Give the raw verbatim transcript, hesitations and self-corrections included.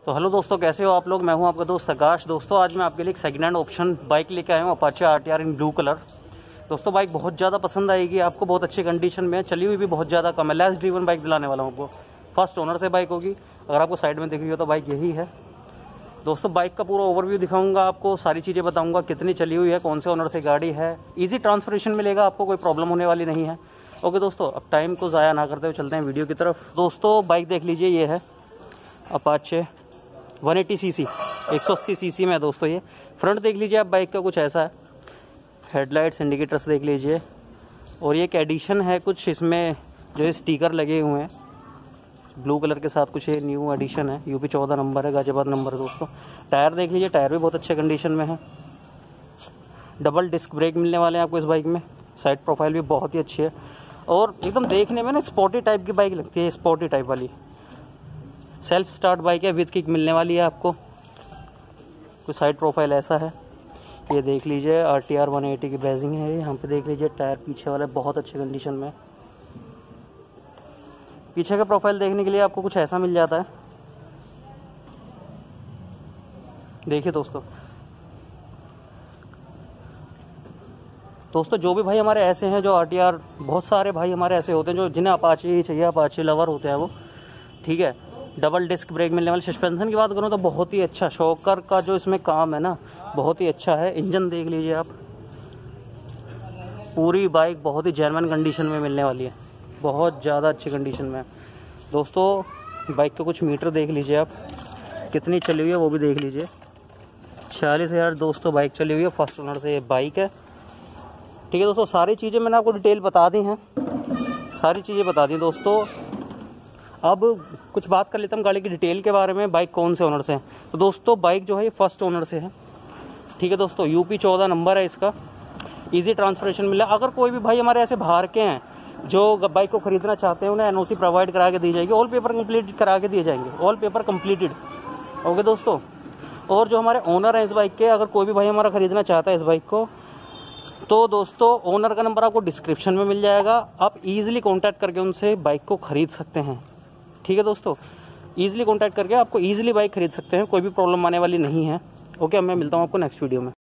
तो हेलो दोस्तों, कैसे हो आप लोग। मैं हूं आपका दोस्त आकाश। दोस्तों आज मैं आपके लिए एक सेकेंड हैंड ऑप्शन बाइक लेके आया हूं, Apache RTR in blue colour. दोस्तों बाइक बहुत ज़्यादा पसंद आएगी आपको, बहुत अच्छी कंडीशन में, चली हुई भी बहुत ज़्यादा कम है। लेस ड्रीवन बाइक दिलाने वाला हूं आपको। फर्स्ट ओनर से बाइक होगी। अगर आपको साइड में दिख रही हो तो बाइक यही है। दोस्तों बाइक का पूरा ओवरव्यू दिखाऊंगा आपको, सारी चीज़ें बताऊंगा, कितनी चली हुई है, कौन से ओनर से गाड़ी है। ईजी ट्रांसफरेशन मिलेगा आपको, कोई प्रॉब्लम होने वाली नहीं है। ओके दोस्तों, अब टाइम को ज़ाया ना करते हुए चलते हैं वीडियो की तरफ। दोस्तों बाइक देख लीजिए, ये है अपाचे वन एटी सीसी, एक सौ अस्सी सीसी में है दोस्तों। ये फ्रंट देख लीजिए आप, बाइक का कुछ ऐसा है। हेडलाइट्स, इंडिकेटर्स देख लीजिए। और ये एक एडिशन है कुछ, इसमें जो है स्टिकर लगे हुए हैं ब्लू कलर के साथ, कुछ ये न्यू एडिशन है। यूपी चौदह नंबर है, गाजियाबाद नंबर है दोस्तों। टायर देख लीजिए, टायर भी बहुत अच्छे कंडीशन में है। डबल डिस्क ब्रेक मिलने वाले हैं आपको इस बाइक में। साइड प्रोफाइल भी बहुत ही अच्छी है और एकदम देखने में ना स्पोर्टी टाइप की बाइक लगती है, स्पोर्टी टाइप वाली। सेल्फ स्टार्ट बाइक है, विद किक मिलने वाली है आपको। कुछ साइड प्रोफाइल ऐसा है, ये देख लीजिए। R T R one eighty की बैजिंग है। यहाँ पे देख लीजिए टायर पीछे वाले बहुत अच्छे कंडीशन में। पीछे का प्रोफाइल देखने के लिए आपको कुछ ऐसा मिल जाता है। देखिए दोस्तों दोस्तों जो भी भाई हमारे ऐसे हैं जो आर टी आर, बहुत सारे भाई हमारे ऐसे होते हैं जो जिन्हें अपाचे ही चाहिए, अपाचे लवर होते हैं वो, ठीक है। डबल डिस्क ब्रेक मिलने वाले। सस्पेंशन की बात करूँ तो बहुत ही अच्छा, शॉकर का जो इसमें काम है ना बहुत ही अच्छा है। इंजन देख लीजिए आप, पूरी बाइक बहुत ही जेन्युइन कंडीशन में मिलने वाली है, बहुत ज़्यादा अच्छी कंडीशन में है। दोस्तों बाइक के कुछ मीटर देख लीजिए आप, कितनी चली हुई है वो भी देख लीजिए। छियालीस हज़ार दोस्तों बाइक चली हुई है, फर्स्ट ओनर से ये बाइक है, ठीक है दोस्तों। सारी चीज़ें मैंने आपको डिटेल बता दी हैं, सारी चीज़ें बता दी दोस्तों। अब कुछ बात कर लेता हूँ गाड़ी की डिटेल के बारे में, बाइक कौन से ओनर से है। तो दोस्तों बाइक जो है ये फर्स्ट ओनर से है, ठीक है दोस्तों। यूपी चौदह नंबर है इसका, इजी ट्रांसफरेशन मिला। अगर कोई भी भाई हमारे ऐसे बाहर के हैं जो बाइक को खरीदना चाहते हैं, उन्हें एनओसी प्रोवाइड करा के दी जाएगी, ऑल पेपर कंप्लीट करा के दिए जाएंगे, ऑल पेपर कंप्लीटेड। ओके दोस्तों, और जो हमारे ओनर हैं इस बाइक के, अगर कोई भी भाई हमारा खरीदना चाहता है इस बाइक को, तो दोस्तों ओनर का नंबर आपको डिस्क्रिप्शन में मिल जाएगा। आप इजीली कांटेक्ट करके उनसे बाइक को खरीद सकते हैं, ठीक है दोस्तों। इजीली कांटेक्ट करके आपको इजीली बाइक खरीद सकते हैं, कोई भी प्रॉब्लम आने वाली नहीं है। ओके, अब मैं मिलता हूँ आपको नेक्स्ट वीडियो में।